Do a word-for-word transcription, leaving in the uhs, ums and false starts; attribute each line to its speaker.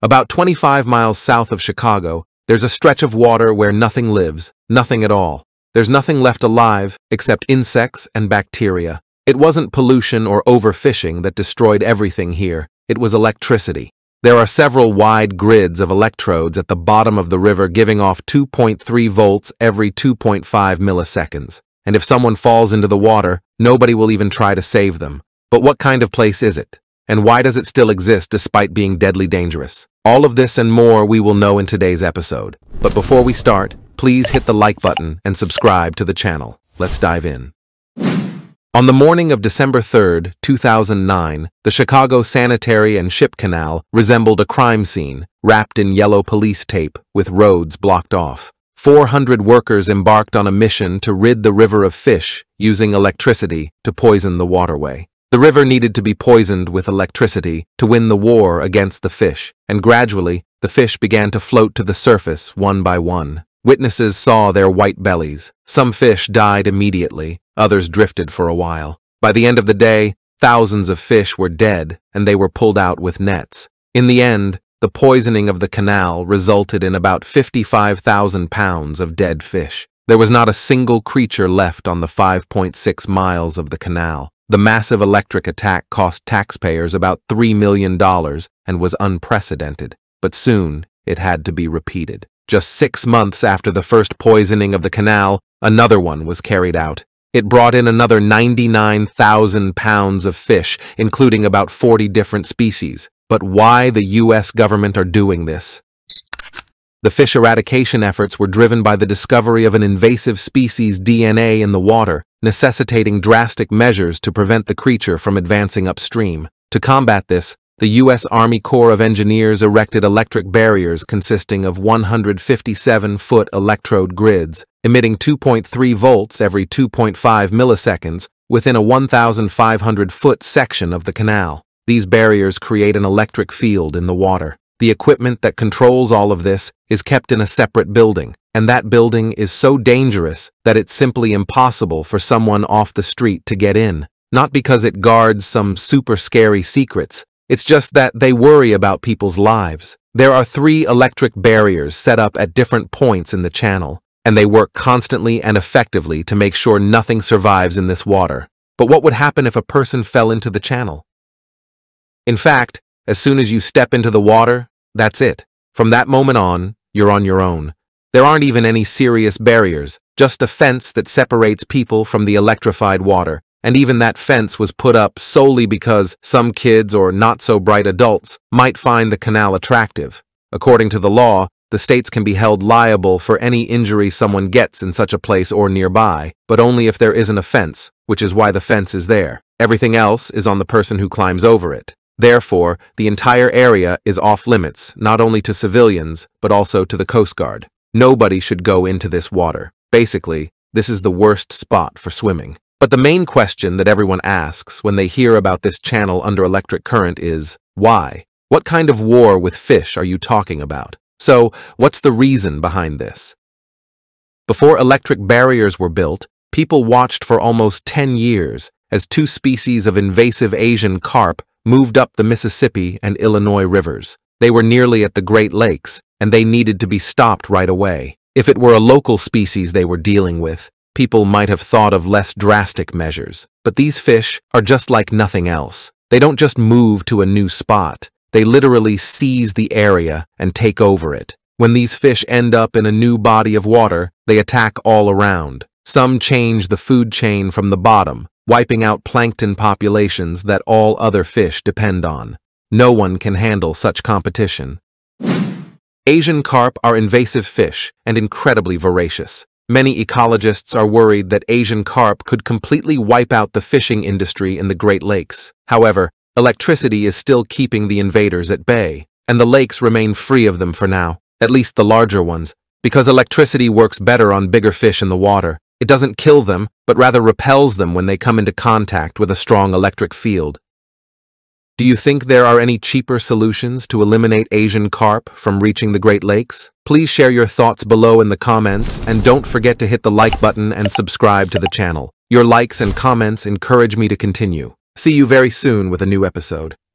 Speaker 1: About twenty-five miles south of Chicago, there's a stretch of water where nothing lives, nothing at all. There's nothing left alive except insects and bacteria. It wasn't pollution or overfishing that destroyed everything here. It was electricity. There are several wide grids of electrodes at the bottom of the river giving off two point three volts every two point five milliseconds. And if someone falls into the water, nobody will even try to save them. But what kind of place is it? And why does it still exist despite being deadly dangerous? All of this and more we will know in today's episode. But before we start, please hit the like button and subscribe to the channel. Let's dive in. On the morning of December third, two thousand nine, the Chicago Sanitary and Ship Canal resembled a crime scene, wrapped in yellow police tape with roads blocked off. four hundred workers embarked on a mission to rid the river of fish using electricity to poison the waterway. The river needed to be poisoned with electricity to win the war against the fish, and gradually, the fish began to float to the surface one by one. Witnesses saw their white bellies. Some fish died immediately, others drifted for a while. By the end of the day, thousands of fish were dead, and they were pulled out with nets. In the end, the poisoning of the canal resulted in about fifty-five thousand pounds of dead fish. There was not a single creature left on the five point six miles of the canal. The massive electric attack cost taxpayers about three million dollars and was unprecedented. But soon, it had to be repeated. Just six months after the first poisoning of the canal, another one was carried out. It brought in another ninety-nine thousand pounds of fish, including about forty different species. But why the U S government are doing this? The fish eradication efforts were driven by the discovery of an invasive species D N A in the water, necessitating drastic measures to prevent the creature from advancing upstream. To combat this, the U S Army Corps of Engineers erected electric barriers consisting of one hundred fifty-seven foot electrode grids, emitting two point three volts every two point five milliseconds within a one thousand five hundred foot section of the canal. These barriers create an electric field in the water. The equipment that controls all of this is kept in a separate building, and that building is so dangerous that it's simply impossible for someone off the street to get in. Not because it guards some super scary secrets, it's just that they worry about people's lives. There are three electric barriers set up at different points in the channel, and they work constantly and effectively to make sure nothing survives in this water. But what would happen if a person fell into the channel? In fact, as soon as you step into the water, that's it. From that moment on, you're on your own. There aren't even any serious barriers, just a fence that separates people from the electrified water, and even that fence was put up solely because some kids or not-so-bright adults might find the canal attractive. According to the law, the states can be held liable for any injury someone gets in such a place or nearby, but only if there isn't a fence, which is why the fence is there. Everything else is on the person who climbs over it. Therefore, the entire area is off-limits, not only to civilians, but also to the Coast Guard. Nobody should go into this water. Basically, this is the worst spot for swimming. But the main question that everyone asks when they hear about this channel under electric current is, why? What kind of war with fish are you talking about? So, what's the reason behind this? Before electric barriers were built, people watched for almost ten years as two species of invasive Asian carp moved up the Mississippi and Illinois rivers. They were nearly at the Great Lakes, and they needed to be stopped right away. If it were a local species they were dealing with, people might have thought of less drastic measures. But these fish are just like nothing else. They don't just move to a new spot. They literally seize the area and take over it. When these fish end up in a new body of water, they attack all around. Some change the food chain from the bottom, wiping out plankton populations that all other fish depend on. No one can handle such competition. Asian carp are invasive fish and incredibly voracious. Many ecologists are worried that Asian carp could completely wipe out the fishing industry in the Great Lakes. However, electricity is still keeping the invaders at bay, and the lakes remain free of them for now, at least the larger ones, because electricity works better on bigger fish in the water. It doesn't kill them, but rather repels them when they come into contact with a strong electric field. Do you think there are any cheaper solutions to eliminate Asian carp from reaching the Great Lakes? Please share your thoughts below in the comments, and don't forget to hit the like button and subscribe to the channel. Your likes and comments encourage me to continue. See you very soon with a new episode.